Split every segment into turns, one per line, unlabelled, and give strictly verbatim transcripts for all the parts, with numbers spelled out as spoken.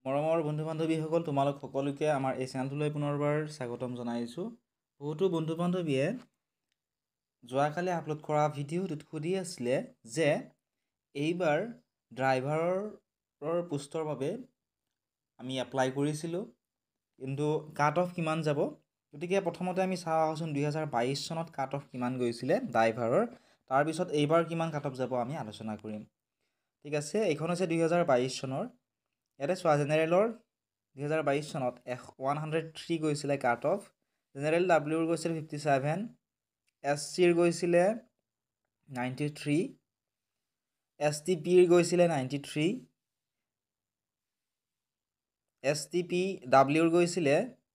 মৰমৰ বন্ধু বান্ধৱীসকল তোমালোক সকলোকে আমাৰ এই চেনেলটোলৈ পুনৰবাৰ স্বাগতম জনাইছোঁ। বহুতো বন্ধু বান্ধৱীয়ে যোৱাকালি আপলোড কৰা ভিডিঅ'টোত সুধি আছিলে যে এইবাৰ ড্ৰাইভাৰৰ পোষ্টৰ বাবে আমি এপ্লাই কৰিছিলোঁ, কিন্তু কাট অফ কিমান যাব। গতিকে প্ৰথমতে আমি চাওঁ আহোচোন দুই হাজাৰ বাইছ চনত কাট অফ কিমান গৈছিলে ড্ৰাইভাৰৰ, তাৰপিছত এইবাৰ কিমান কাট অফ যাব আমি আলোচনা কৰিম। ঠিক আছে, এইখন হৈছে দুই হাজাৰ বাইছ চনৰ। ইয়াতে চোৱা, জেনেৰেলৰ দুহেজাৰ বাইছ চনত এশ ওৱান হাণ্ড্ৰেড থ্ৰী গৈছিলে কাট অফ। জেনেৰেল ডাব্লিউৰ গৈছিলে ফিফটি ছেভেন, এছ চিৰ গৈছিলে নাইণ্টি থ্ৰী, এছ টি পিৰ গৈছিলে ninety three, S T P ডাব্লিউৰ গৈছিলে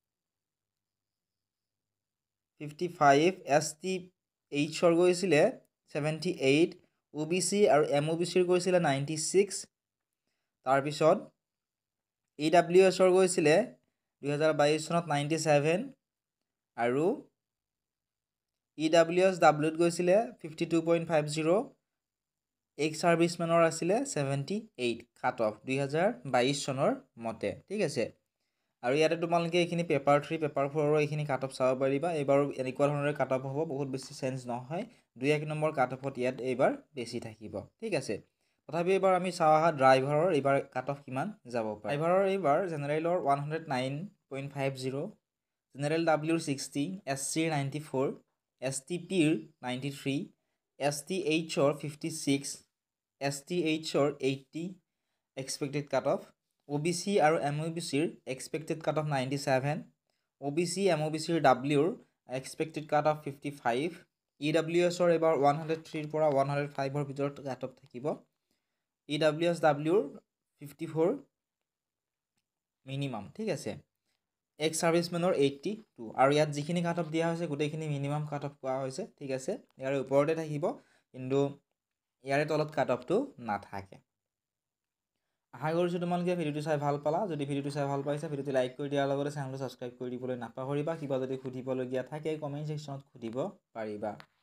ফিফটি ফাইভ, এছ টি এইচৰ গৈছিলে seventy eight, O' B C আৰু এম অ' বি চিৰ গৈছিলে নাইণ্টি ছিক্স। তাৰপিছত ই ডাব্লিউ এছৰ গৈছিলে দুহেজাৰ বাইছ চনত নাইণ্টি ছেভেন আৰু ই ডাব্লিউ এছ ডাব্লিউত গৈছিলে fifty two point five zero'. Ex ছাৰ্ভিচমেনৰ আছিলে ছেভেণ্টি এইট কাট অফ দুই হাজাৰ বাইছ চনৰ মতে। ঠিক আছে, আৰু ইয়াতে তোমালোকে এইখিনি পেপাৰ থ্ৰী পেপাৰ ফ'ৰৰ এইখিনি কাট অফ চাব পাৰিবা। এইবাৰো এনেকুৱা ধৰণৰে কাট অফ হ'ব, বহুত বেছি চেঞ্জ নহয়। দুই এক নম্বৰ কাট অফত ইয়াত এইবাৰ বেছি থাকিব। ঠিক আছে, তথাপি এইবাৰ আমি চাওঁ আহা ড্ৰাইভাৰৰ এইবাৰ কাট অফ কিমান যাব পাৰে। ড্ৰাইভাৰৰ এইবাৰ জেনেৰেলৰ one hundred nine point five zero', general ডাব্লিউৰ ছিক্সটি, এছ চিৰ নাইণ্টি ফ'ৰ, এছ টি পিৰ নাইণ্টি থ্ৰী, এছ টি এইচৰ ফিফটি ছিক্স, এছ টি এইচৰ eighty expected cut off, O' B C আৰু এম অ' বি চিৰ expected cut off ninety seven, O' B C M O' B চিৰ ডাব্লিউৰ expected cut off fifty five, E W এছৰ এইবাৰ one hundred থ্ৰীৰ পৰা one hundred ফাইভৰ ভিতৰত cut off থাকিব। ই ডাব্লিউ এছ ডাব্লিউৰ ফিফটি ফ'ৰ মিনিমাম। ঠিক আছে, এক্স ছাৰ্ভিচমেনৰ এইটটি টু, আৰু ইয়াত যিখিনি কাট অফ দিয়া হৈছে গোটেইখিনি মিনিমাম কাট অফ কোৱা হৈছে। ঠিক আছে, ইয়াৰ ওপৰতে থাকিব, কিন্তু ইয়াৰে তলত কাট অফটো নাথাকে। আশা কৰিছোঁ তোমালোকে ভিডিঅ'টো চাই ভাল পালা। যদি ভিডিঅ'টো চাই ভাল পাইছা, ভিডিঅ'টো লাইক কৰি দিয়াৰ লগতে চেনেলটো ছাবস্ক্ৰাইব কৰি দিবলৈ নাপাহৰিবা। কিবা যদি সুধিবলগীয়া থাকে কমেণ্ট ছেকশ্যনত সুধিব পাৰিবা।